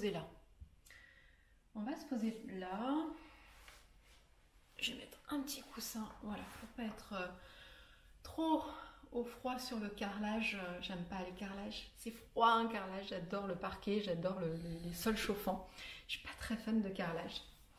poser là. On va se poser là. Je vais mettre un petit coussin, voilà, pour pas être trop au froid sur le carrelage. J'aime pas les carrelages, c'est froid un carrelage, j'adore le parquet, j'adore les sols chauffants. Je suis pas très fan de carrelage.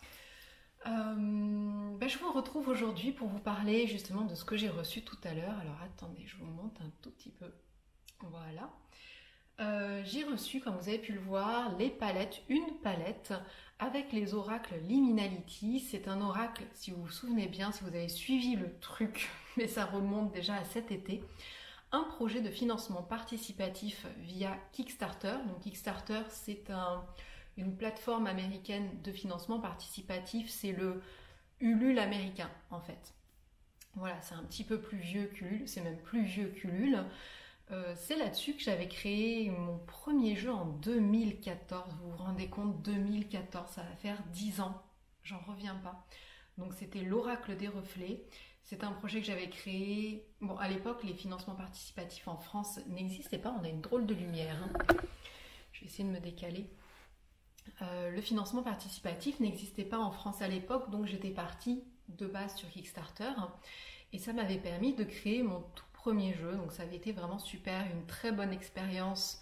Je vous retrouve aujourd'hui pour vous parler justement de ce que j'ai reçu tout à l'heure. Alors attendez, je vous monte un tout petit peu. Voilà. J'ai reçu, comme vous avez pu le voir, une palette avec les oracles Liminality. C'est un oracle, si vous vous souvenez bien, si vous avez suivi le truc, mais ça remonte déjà à cet été, un projet de financement participatif via Kickstarter. Donc Kickstarter, c'est une plateforme américaine de financement participatif, c'est le Ulule américain en fait. Voilà, c'est un petit peu plus vieux qu'Ulule, c'est même plus vieux qu'Ulule. C'est là-dessus que j'avais créé mon premier jeu en 2014. Vous vous rendez compte, 2014, ça va faire 10 ans. J'en reviens pas. Donc c'était l'Oracle des Reflets. C'est un projet que j'avais créé. Bon, à l'époque, les financements participatifs en France n'existaient pas. On a une drôle de lumière. Je vais essayer de me décaler. Le financement participatif n'existait pas en France à l'époque, donc j'étais partie de base sur Kickstarter. Et ça m'avait permis de créer mon tout premier jeu, donc ça avait été vraiment super, une très bonne expérience,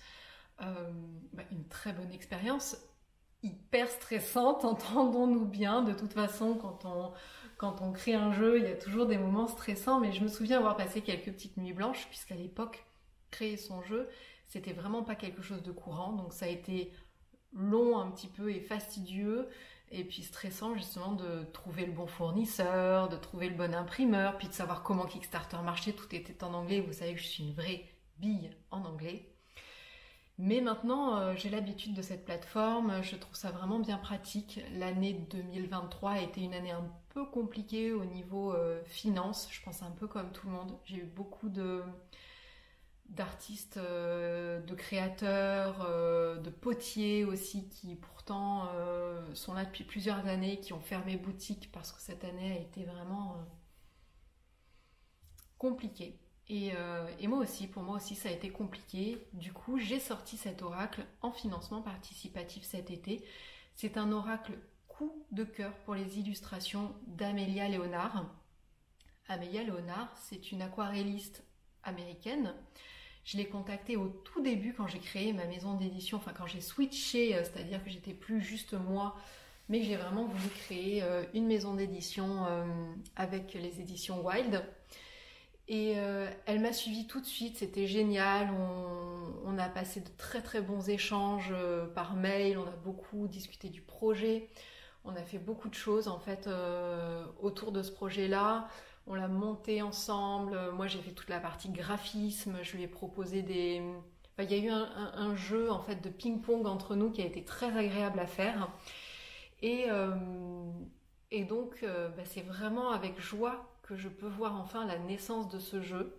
hyper stressante, entendons-nous bien. De toute façon, quand on crée un jeu, il y a toujours des moments stressants, mais je me souviens avoir passé quelques petites nuits blanches, puisqu'à l'époque, créer son jeu, c'était vraiment pas quelque chose de courant, donc ça a été long un petit peu et fastidieux, et puis stressant justement de trouver le bon fournisseur, de trouver le bon imprimeur, puis de savoir comment Kickstarter marchait. Tout était en anglais, vous savez que je suis une vraie bille en anglais. Mais maintenant, j'ai l'habitude de cette plateforme, je trouve ça vraiment bien pratique. L'année 2023 a été une année un peu compliquée au niveau finance, je pense un peu comme tout le monde. J'ai eu beaucoup d'artistes, de créateurs, de potiers aussi qui pourtant sont là depuis plusieurs années, qui ont fermé boutique parce que cette année a été vraiment compliquée. Et moi aussi, pour moi aussi ça a été compliqué. Du coup j'ai sorti cet oracle en financement participatif cet été. C'est un oracle coup de cœur pour les illustrations d'Amélia Léonard. Amélia Léonard, c'est une aquarelliste américaine. Je l'ai contactée au tout début quand j'ai créé ma maison d'édition, enfin quand j'ai switché, c'est-à-dire que j'étais plus juste moi, mais que j'ai vraiment voulu créer une maison d'édition avec les éditions Wild. Et elle m'a suivie tout de suite, c'était génial, on a passé de très très bons échanges par mail, on a beaucoup discuté du projet, on a fait beaucoup de choses en fait autour de ce projet-là. On l'a monté ensemble, moi j'ai fait toute la partie graphisme, je lui ai proposé des... Enfin, il y a eu un jeu en fait de ping-pong entre nous qui a été très agréable à faire. Et donc c'est vraiment avec joie que je peux voir enfin la naissance de ce jeu.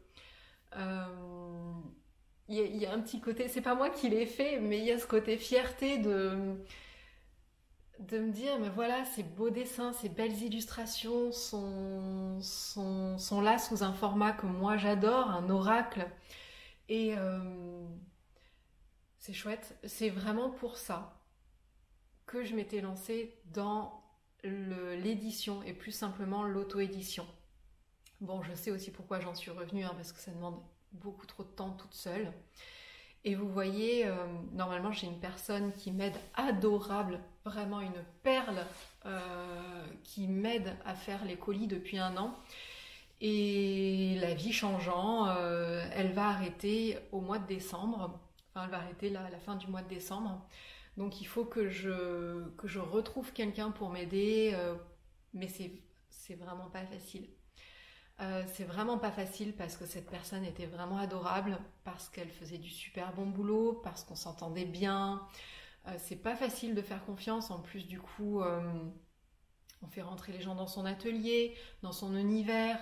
Il y a un petit côté, c'est pas moi qui l'ai fait, mais il y a ce côté fierté de me dire, mais voilà, ces beaux dessins, ces belles illustrations sont là sous un format que moi j'adore, un oracle. Et c'est chouette. C'est vraiment pour ça que je m'étais lancée dans l'édition et plus simplement l'auto-édition. Bon, je sais aussi pourquoi j'en suis revenue, parce que ça demande beaucoup trop de temps toute seule. Et vous voyez, normalement j'ai une personne qui m'aide, adorable, vraiment une perle, qui m'aide à faire les colis depuis 1 an. Et la vie changeant, elle va arrêter au mois de décembre. Enfin, elle va arrêter là, à la fin du mois de décembre. Donc il faut que je retrouve quelqu'un pour m'aider, mais c'est vraiment pas facile. C'est vraiment pas facile parce que cette personne était vraiment adorable, parce qu'elle faisait du super bon boulot, parce qu'on s'entendait bien. C'est pas facile de faire confiance. En plus, du coup, on fait rentrer les gens dans son atelier, dans son univers.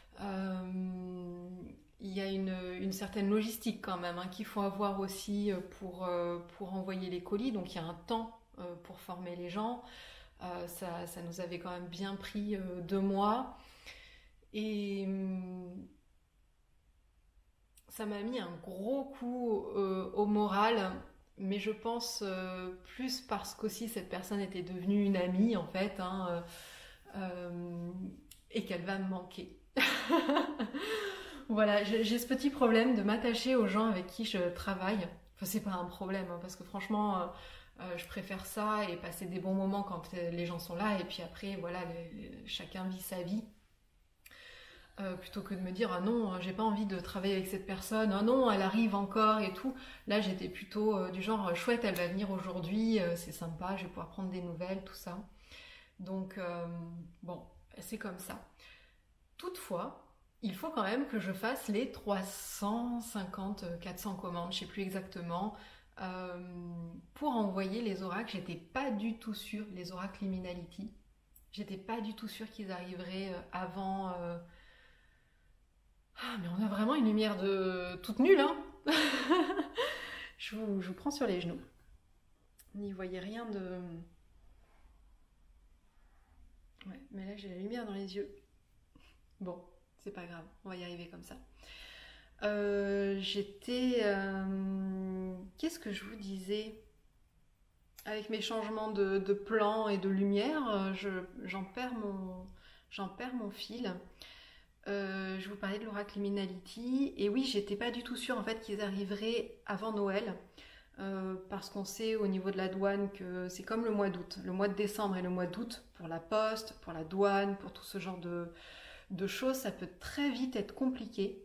Il y a une certaine logistique quand même qu'il faut avoir aussi pour envoyer les colis. Donc il y a un temps pour former les gens. Ça nous avait quand même bien pris 2 mois. Et ça m'a mis un gros coup au moral mais je pense plus parce qu'aussi cette personne était devenue une amie en fait, hein, et qu'elle va me manquer. Voilà, j'ai ce petit problème de m'attacher aux gens avec qui je travaille. Enfin, c'est pas un problème, hein, parce que franchement, je préfère ça et passer des bons moments quand les gens sont là, et puis après, voilà, chacun vit sa vie. Plutôt que de me dire ah non, j'ai pas envie de travailler avec cette personne, ah non, elle arrive encore et tout. Là, j'étais plutôt du genre chouette, elle va venir aujourd'hui, c'est sympa, je vais pouvoir prendre des nouvelles, tout ça. Donc, bon, c'est comme ça. Toutefois, il faut quand même que je fasse les 350, 400 commandes, je sais plus exactement, euh, pour envoyer les oracles. J'étais pas du tout sûre, les oracles Liminality, j'étais pas du tout sûre qu'ils arriveraient avant. Ah, mais on a vraiment une lumière de toute nulle, hein. Je vous prends sur les genoux. N'y voyez rien de... Ouais, mais là j'ai la lumière dans les yeux. Bon, c'est pas grave, on va y arriver comme ça. Qu'est-ce que je vous disais? Avec mes changements de plan et de lumière, j'en perds mon fil. Je vous parlais de l'oracle Liminality, et oui, j'étais pas du tout sûre en fait qu'ils arriveraient avant Noël, parce qu'on sait au niveau de la douane que c'est comme le mois d'août. Le mois de décembre et le mois d'août, pour la poste, pour la douane, pour tout ce genre de choses, ça peut très vite être compliqué.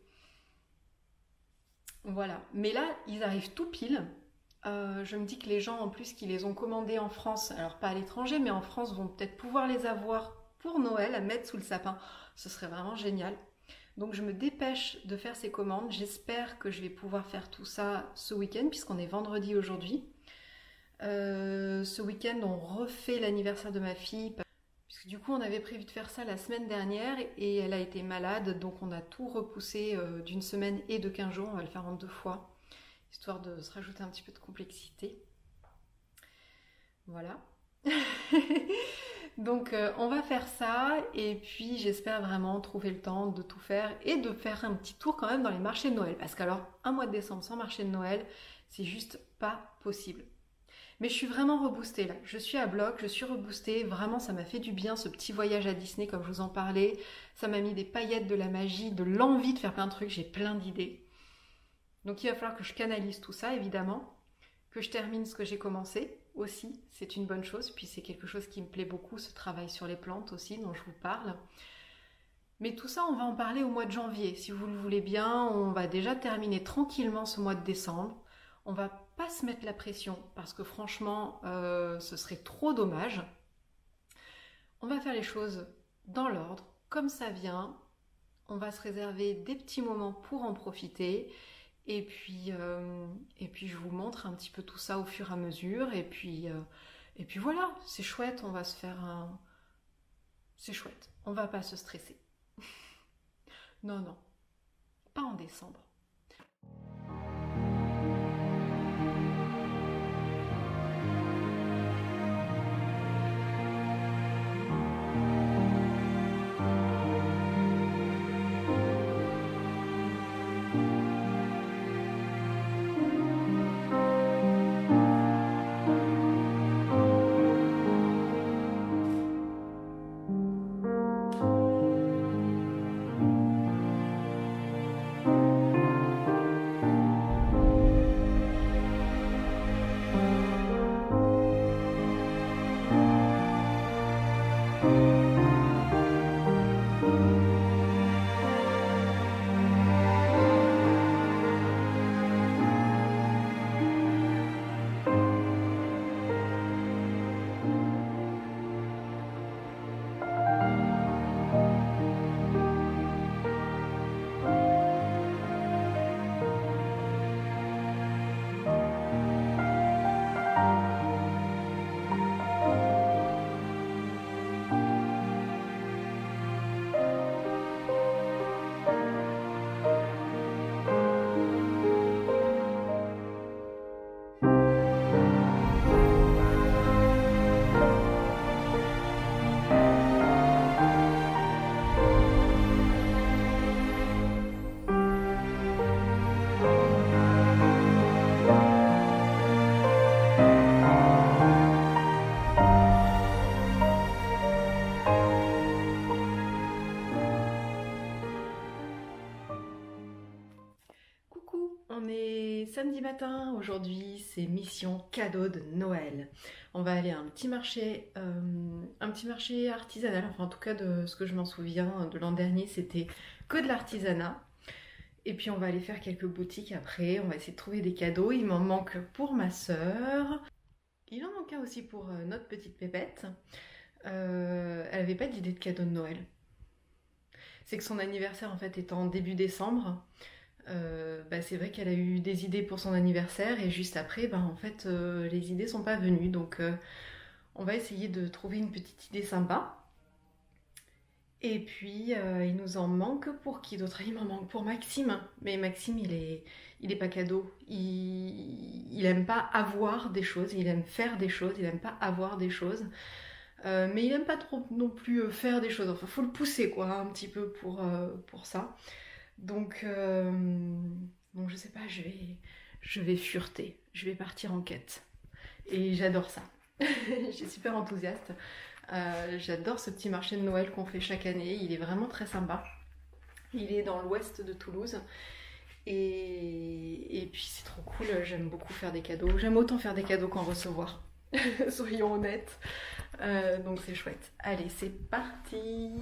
Voilà. Mais là, ils arrivent tout pile. Je me dis que les gens en plus qui les ont commandés en France, alors pas à l'étranger, mais en France, vont peut-être pouvoir les avoir pour Noël à mettre sous le sapin. Ce serait vraiment génial. Donc je me dépêche de faire ces commandes. J'espère que je vais pouvoir faire tout ça ce week-end, puisqu'on est vendredi aujourd'hui. Ce week-end, on refait l'anniversaire de ma fille. Puisque du coup, on avait prévu de faire ça la semaine dernière et elle a été malade. Donc on a tout repoussé d'une semaine et de 15 jours. On va le faire en 2 fois, histoire de se rajouter un petit peu de complexité. Voilà. Donc on va faire ça, et puis j'espère vraiment trouver le temps de tout faire et de faire un petit tour quand même dans les marchés de Noël. Parce qu'alors, un mois de décembre sans marché de Noël, c'est juste pas possible. Mais je suis vraiment reboostée là. Je suis à bloc, je suis reboostée. Vraiment, ça m'a fait du bien ce petit voyage à Disney comme je vous en parlais. Ça m'a mis des paillettes, de la magie, de l'envie de faire plein de trucs. J'ai plein d'idées. Donc il va falloir que je canalise tout ça évidemment. Que je termine ce que j'ai commencé aussi. C'est une bonne chose. Puis c'est quelque chose qui me plaît beaucoup, ce travail sur les plantes aussi dont je vous parle. Mais tout ça, on va en parler au mois de janvier. Si vous le voulez bien, on va déjà terminer tranquillement ce mois de décembre. On va pas se mettre la pression parce que franchement, ce serait trop dommage. On va faire les choses dans l'ordre, comme ça vient. On va se réserver des petits moments pour en profiter. Et puis je vous montre un petit peu tout ça au fur et à mesure. Et puis voilà, c'est chouette. On va se faire un... C'est chouette. On va pas se stresser. Non, non, pas en décembre. samedi matin, aujourd'hui c'est mission cadeau de Noël. On va aller à un petit marché artisanal, enfin en tout cas de ce que je m'en souviens de l'an dernier c'était que de l'artisanat. Et puis on va aller faire quelques boutiques après, on va essayer de trouver des cadeaux. Il m'en manque pour ma sœur. Il en manque un aussi pour notre petite pépette. Elle n'avait pas d'idée de cadeau de Noël. C'est que son anniversaire en fait est en début décembre. C'est vrai qu'elle a eu des idées pour son anniversaire et juste après, en fait, les idées sont pas venues. Donc on va essayer de trouver une petite idée sympa. Et puis il nous en manque pour qui d'autre? Il m'en manque pour Maxime. Mais Maxime, il est pas cadeau. Il aime pas avoir des choses, il aime faire des choses, il aime pas avoir des choses. Mais il aime pas trop non plus faire des choses. Enfin, faut le pousser quoi, un petit peu pour ça. Donc je sais pas, je vais fureter, je vais partir en quête. Et j'adore ça. Je suis super enthousiaste. J'adore ce petit marché de Noël qu'on fait chaque année. Il est vraiment très sympa. Il est dans l'ouest de Toulouse. Et puis c'est trop cool, j'aime beaucoup faire des cadeaux. J'aime autant faire des cadeaux qu'en recevoir. Soyons honnêtes. Donc c'est chouette. Allez, c'est parti!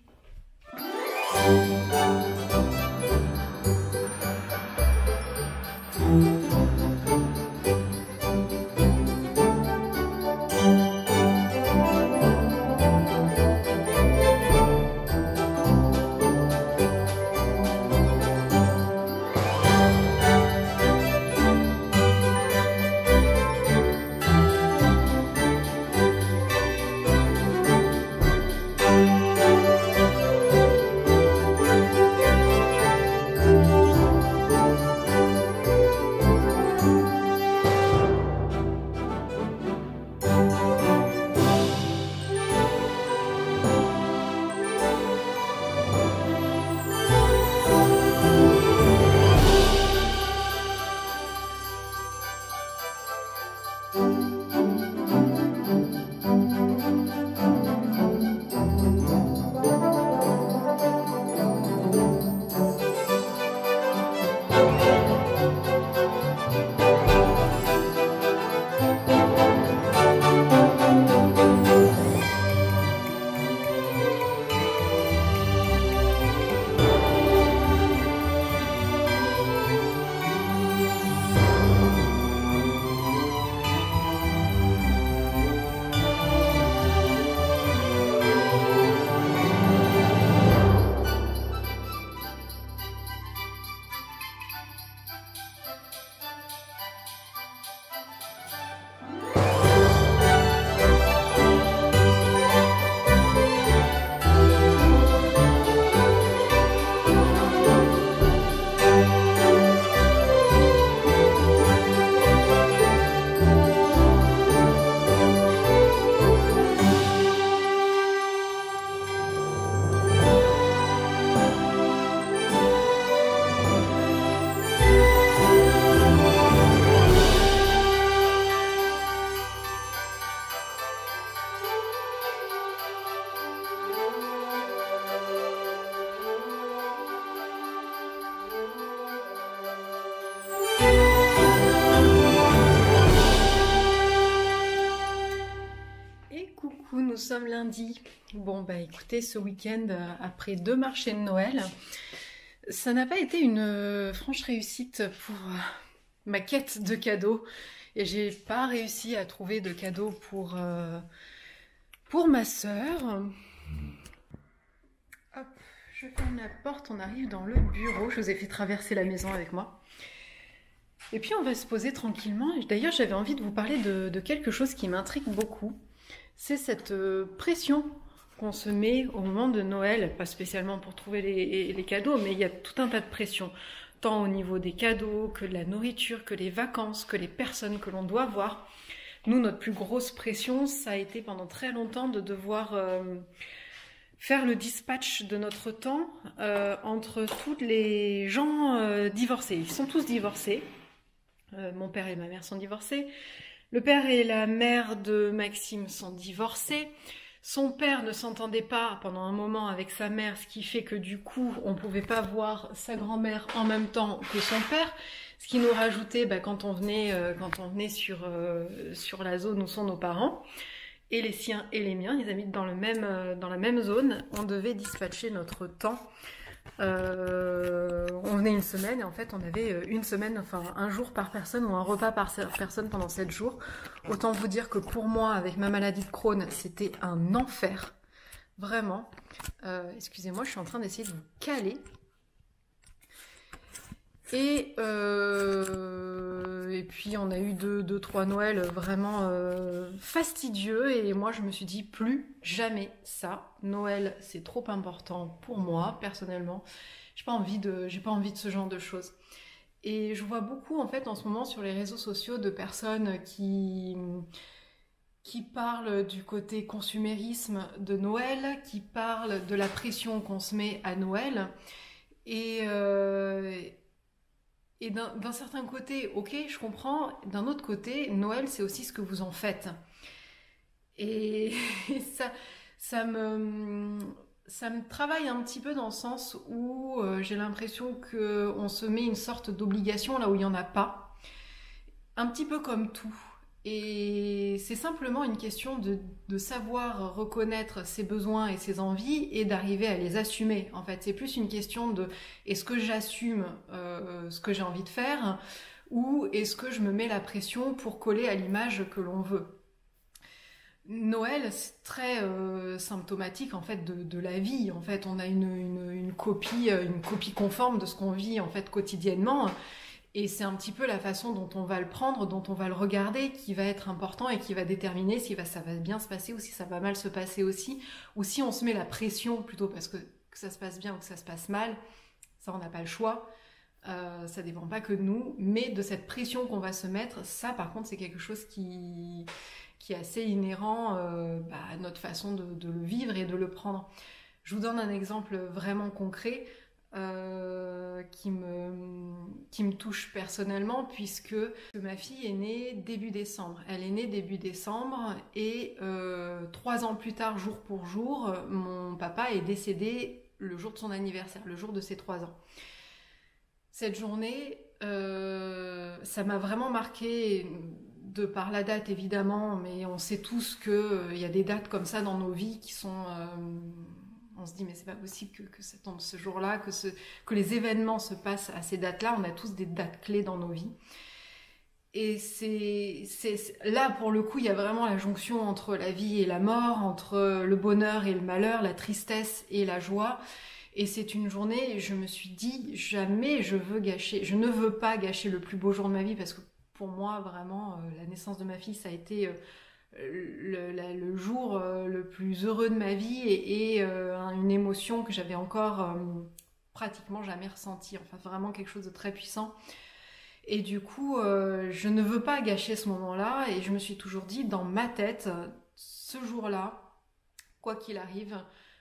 Nous sommes lundi. Bon écoutez, ce week-end, après 2 marchés de Noël, ça n'a pas été une franche réussite pour ma quête de cadeaux. Et j'ai pas réussi à trouver de cadeaux pour ma sœur. Hop, je ferme la porte, on arrive dans le bureau. Je vous ai fait traverser la maison avec moi. Et puis on va se poser tranquillement. D'ailleurs, j'avais envie de vous parler de quelque chose qui m'intrigue beaucoup. C'est cette pression qu'on se met au moment de Noël, pas spécialement pour trouver les cadeaux, mais il y a tout un tas de pression, tant au niveau des cadeaux, que de la nourriture, que les vacances, que les personnes que l'on doit voir. Nous, notre plus grosse pression, ça a été pendant très longtemps de devoir faire le dispatch de notre temps entre tous les gens divorcés. Ils sont tous divorcés. Mon père et ma mère sont divorcés. Le père et la mère de Maxime sont divorcés. Son père ne s'entendait pas pendant un moment avec sa mère, ce qui fait que du coup, on ne pouvait pas voir sa grand-mère en même temps que son père. Ce qui nous rajoutait quand on venait sur la zone où sont nos parents, et les siens et les miens, ils habitent dans la même zone. On devait dispatcher notre temps. On venait une semaine et en fait on avait une semaine, enfin un jour par personne ou un repas par personne pendant 7 jours. Autant vous dire que pour moi, avec ma maladie de Crohn, c'était un enfer. Vraiment. Excusez-moi, je suis en train d'essayer de vous caler. Et puis on a eu deux, trois Noëls vraiment fastidieux et moi je me suis dit plus jamais ça. Noël c'est trop important pour moi personnellement. J'ai pas envie de ce genre de choses. Et je vois beaucoup en fait en ce moment sur les réseaux sociaux de personnes qui parlent du côté consumérisme de Noël, qui parlent de la pression qu'on se met à Noël. Et d'un certain côté, ok, je comprends. D'un autre côté, Noël, c'est aussi ce que vous en faites. Et ça me travaille un petit peu dans le sens où j'ai l'impression qu'on se met une sorte d'obligation là où il n'y en a pas. Un petit peu comme tout. Et c'est simplement une question de savoir reconnaître ses besoins et ses envies et d'arriver à les assumer. En fait, c'est plus une question de est-ce que j'assume ce que j'ai envie de faire ou est-ce que je me mets la pression pour coller à l'image que l'on veut. Noël, c'est très symptomatique en fait de la vie. En fait, on a une copie conforme de ce qu'on vit en fait quotidiennement. Et c'est un petit peu la façon dont on va le prendre, dont on va le regarder, qui va être important et qui va déterminer si ça va bien se passer ou si ça va mal se passer aussi. Ou si on se met la pression plutôt parce que ça se passe bien ou que ça se passe mal, ça on n'a pas le choix. Ça dépend pas que de nous, mais de cette pression qu'on va se mettre, ça par contre c'est quelque chose qui est assez inhérent à notre façon de le vivre et de le prendre. Je vous donne un exemple vraiment concret. Qui me touche personnellement puisque ma fille est née début décembre. Elle est née début décembre et 3 ans plus tard, jour pour jour, mon papa est décédé le jour de son anniversaire, le jour de ses 3 ans. Cette journée, ça m'a vraiment marqué de par la date évidemment, mais on sait tous qu'il y a des dates comme ça dans nos vies qui sont... on se dit mais c'est pas possible que ça tombe ce jour-là, que les événements se passent à ces dates-là. On a tous des dates clés dans nos vies. Et c'est là pour le coup il y a vraiment la jonction entre la vie et la mort, entre le bonheur et le malheur, la tristesse et la joie. Et c'est une journée, je me suis dit jamais je ne veux pas gâcher le plus beau jour de ma vie parce que pour moi vraiment la naissance de ma fille ça a été le jour le plus heureux de ma vie et une émotion que j'avais encore pratiquement jamais ressentie, enfin vraiment quelque chose de très puissant. Et du coup je ne veux pas gâcher ce moment-là et je me suis toujours dit dans ma tête ce jour-là, quoi qu'il arrive,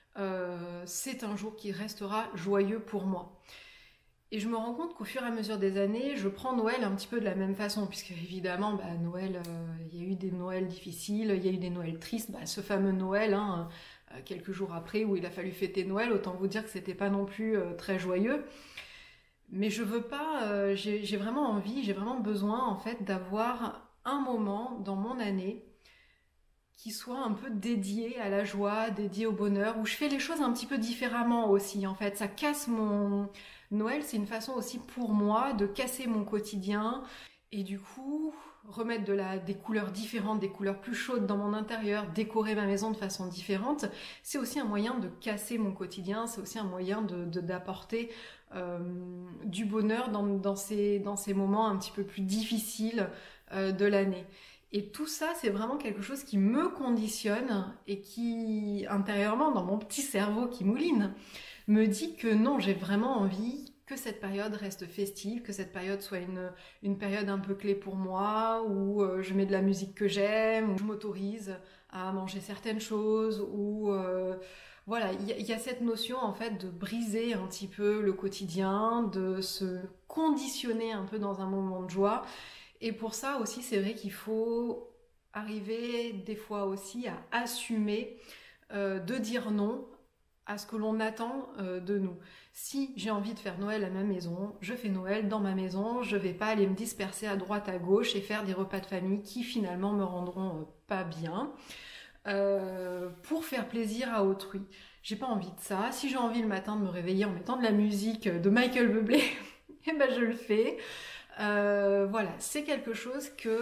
c'est un jour qui restera joyeux pour moi. Et je me rends compte qu'au fur et à mesure des années, je prends Noël un petit peu de la même façon, puisque évidemment, Noël, il y a eu des Noëls difficiles, il y a eu des Noëls tristes, ce fameux Noël, quelques jours après, où il a fallu fêter Noël, autant vous dire que c'était pas non plus très joyeux. Mais je veux pas, j'ai vraiment envie, j'ai vraiment besoin en fait d'avoir un moment dans mon année qui soit un peu dédié à la joie, dédié au bonheur, où je fais les choses un petit peu différemment aussi en fait. Ça casse mon... Noël, c'est une façon aussi pour moi de casser mon quotidien et du coup remettre des couleurs différentes, des couleurs plus chaudes dans mon intérieur, décorer ma maison de façon différente. C'est aussi un moyen de casser mon quotidien, c'est aussi un moyen d'apporter du bonheur dans ces moments un petit peu plus difficiles de l'année. Et tout ça, c'est vraiment quelque chose qui me conditionne et qui, intérieurement, dans mon petit cerveau qui mouline, me dit que non, j'ai vraiment envie que cette période reste festive, que cette période soit une période un peu clé pour moi, où je mets de la musique que j'aime, où je m'autorise à manger certaines choses, où... voilà, il y a cette notion en fait de briser un petit peu le quotidien, de se conditionner un peu dans un moment de joie. Et pour ça aussi, c'est vrai qu'il faut arriver des fois aussi à assumer de dire non à ce que l'on attend de nous. Si j'ai envie de faire Noël à ma maison, je fais Noël dans ma maison, je vais pas aller me disperser à droite à gauche et faire des repas de famille qui finalement me rendront pas bien pour faire plaisir à autrui. J'ai pas envie de ça. Si j'ai envie le matin de me réveiller en mettant de la musique de Michael Bublé, et ben je le fais. Voilà, c'est quelque chose que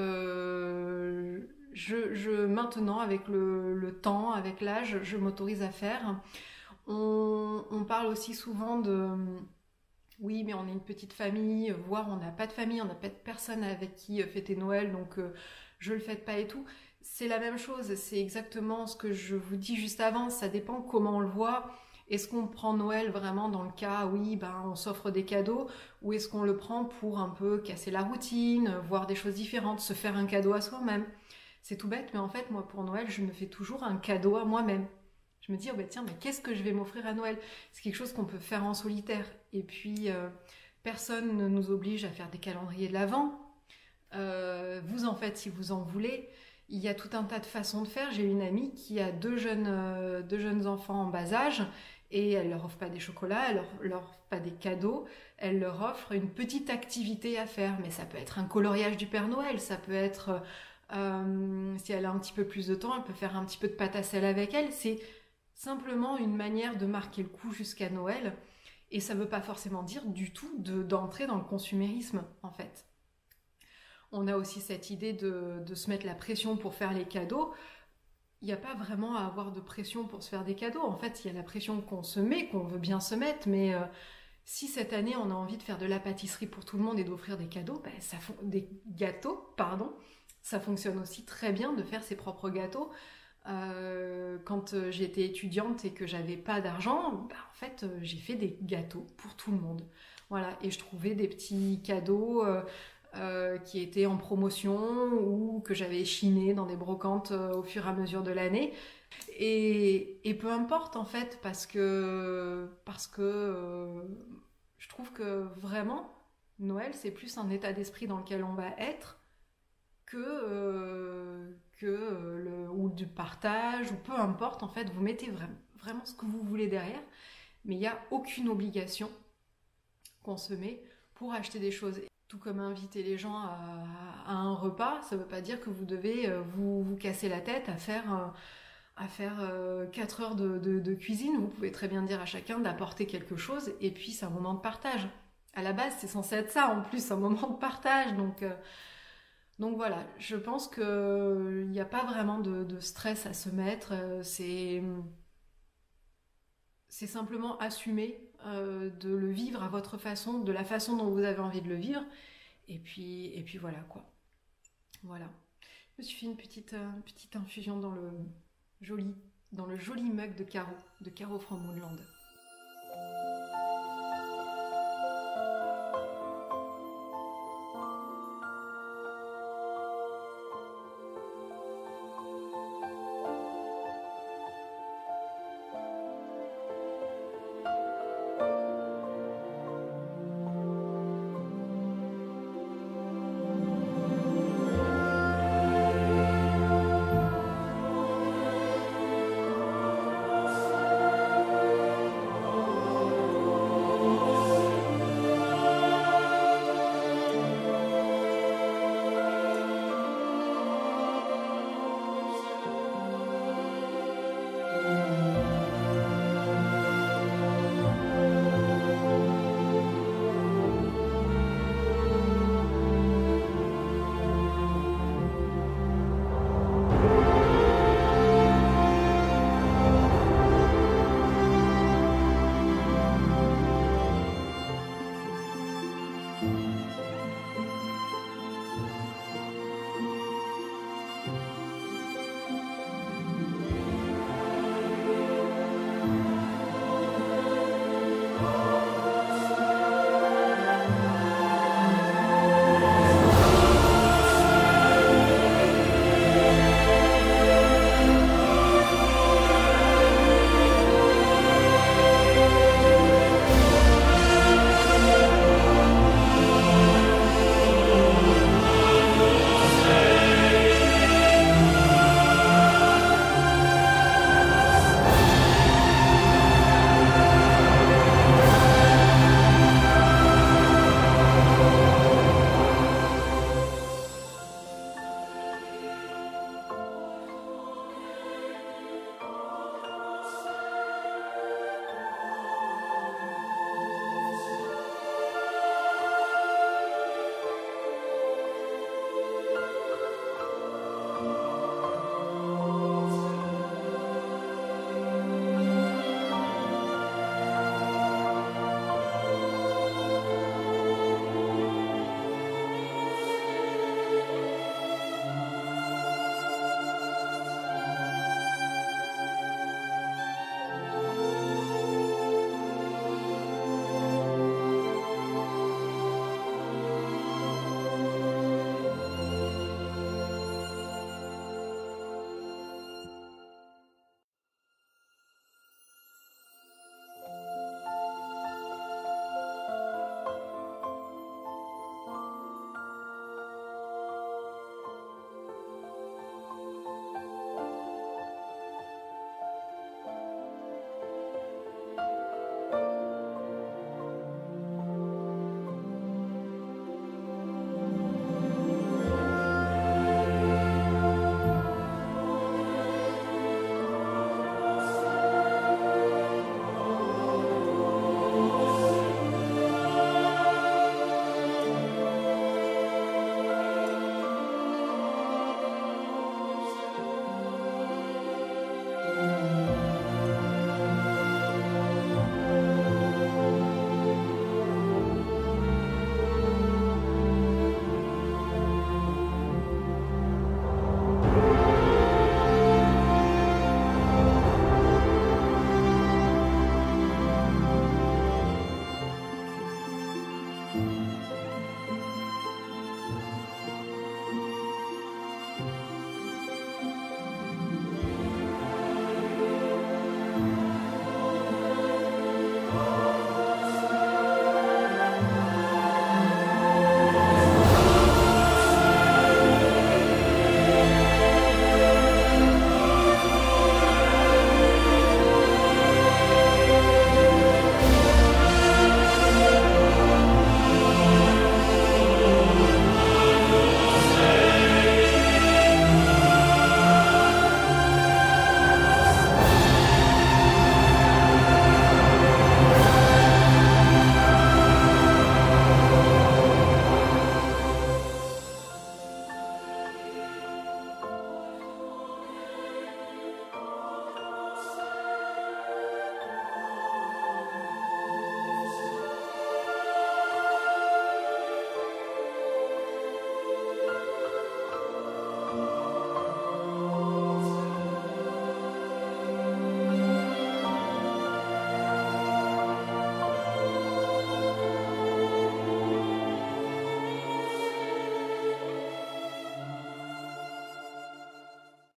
maintenant, avec le temps, avec l'âge, je m'autorise à faire. On parle aussi souvent de oui, mais on est une petite famille, voire on n'a pas de famille, on n'a pas de personne avec qui fêter Noël, donc je le fête pas et tout. C'est la même chose, c'est exactement ce que je vous dis juste avant, ça dépend comment on le voit. Est-ce qu'on prend Noël vraiment dans le cas, oui, ben on s'offre des cadeaux, ou est-ce qu'on le prend pour un peu casser la routine, voir des choses différentes, se faire un cadeau à soi-même? C'est tout bête, mais en fait, moi pour Noël, je me fais toujours un cadeau à moi-même. Je me dis, oh bah tiens, mais qu'est-ce que je vais m'offrir à Noël? C'est quelque chose qu'on peut faire en solitaire. Et puis, personne ne nous oblige à faire des calendriers de l'Avent. Vous en faites si vous en voulez. Il y a tout un tas de façons de faire. J'ai une amie qui a deux jeunes enfants en bas âge et elle leur offre pas des chocolats, elle leur offre pas des cadeaux, elle leur offre une petite activité à faire. Mais ça peut être un coloriage du Père Noël, ça peut être, si elle a un petit peu plus de temps, elle peut faire un petit peu de pâte à sel avec elle. C'est simplement une manière de marquer le coup jusqu'à Noël. Et ça ne veut pas forcément dire du tout d'entrer dans le consumérisme, en fait. On a aussi cette idée de se mettre la pression pour faire les cadeaux. Il n'y a pas vraiment à avoir de pression pour se faire des cadeaux. En fait, il y a la pression qu'on se met, qu'on veut bien se mettre, mais si cette année on a envie de faire de la pâtisserie pour tout le monde et d'offrir des cadeaux, ben, des gâteaux, pardon, ça fonctionne aussi très bien de faire ses propres gâteaux. Quand j'étais étudiante et que j'avais pas d'argent, bah, en fait, j'ai fait des gâteaux pour tout le monde. Voilà, et je trouvais des petits cadeaux qui étaient en promotion ou que j'avais chinés dans des brocantes au fur et à mesure de l'année. Et peu importe en fait, parce que je trouve que vraiment, Noël, c'est plus un état d'esprit dans lequel on va être ou du partage, ou peu importe, en fait, vous mettez vraiment ce que vous voulez derrière, mais il n'y a aucune obligation qu'on se met pour acheter des choses. Tout comme inviter les gens à un repas, ça ne veut pas dire que vous devez vous casser la tête à faire 4 heures de cuisine. Vous pouvez très bien dire à chacun d'apporter quelque chose, et puis c'est un moment de partage. À la base, c'est censé être ça, en plus, un moment de partage, donc voilà, je pense qu'il n'y a pas vraiment de stress à se mettre. C'est simplement assumer de le vivre à votre façon, de la façon dont vous avez envie de le vivre. Et puis voilà quoi. Voilà. Je me suis fait une petite infusion joli, dans le joli mug de Caro Frambourland.